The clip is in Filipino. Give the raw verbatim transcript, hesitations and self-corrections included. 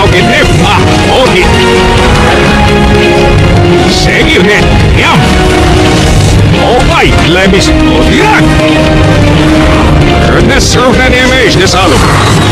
Ini Pak Odi. Seguiunet, jam. Opai, levis Odiran. Rnes rovnaně meš desalu.